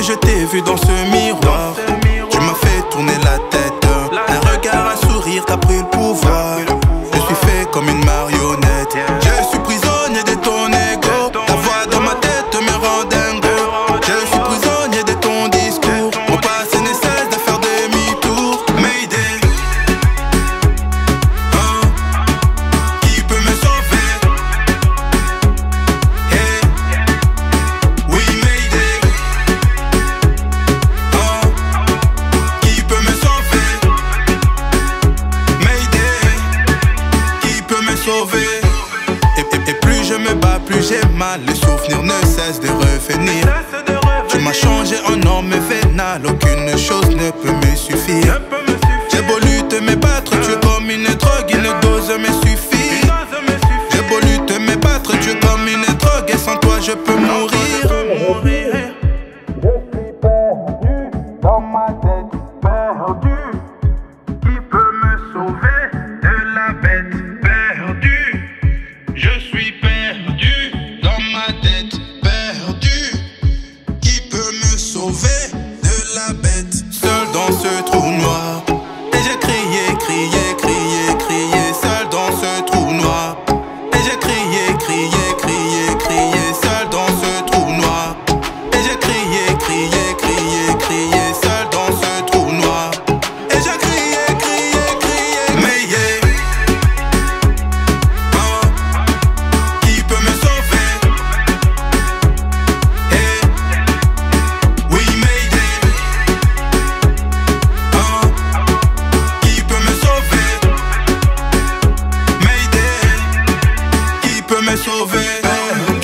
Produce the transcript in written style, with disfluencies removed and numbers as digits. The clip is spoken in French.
je t'ai vu dans ce miroir, tu m'as fait tourner la tête. Un regard, un sourire, t'as pris le pouvoir. Je suis fait comme une marionnette. Je suis prisonnier de ton ego. Ta voix dans ma tête me rend dingo. Je suis prisonnier de ton discours. Mon passé ne cesse de faire demi-tour. Mayday, qui peut me sauver? Hey, oui Mayday, qui peut me sauver? Mayday, qui peut me sauver? Et plus je me bats, plus j'ai mal. Les souvenirs ne cessent de revenir. Tu m'as changé en homme vénal. Aucune chose ne peut me suffire. J'ai beau lutter, me battre, tu es comme une drogue. Une dose me suffit. J'ai beau lutter, me battre, tu es comme une drogue. Et sans toi je peux mourir. Je suis perdu dans ma tête, perdu. Qui peut me sauver de la bête? Perdu. Je suis perdu dans ma tête, perdu. Qui peut me sauver de la bête? Seul dans ce trou noir. Et j'ai crié, crié, crié, crié. Seul dans ce trou noir. Et j'ai crié, crié, crié, crié. Seul dans ce trou noir. Et j'ai crié, crié, crié, crié. Seul dans ce trou noir. Et j'ai crié, crié, crié. Mayday, qui peut me sauver? Hey, oui Mayday, qui peut me sauver? Mayday, qui peut me sauver?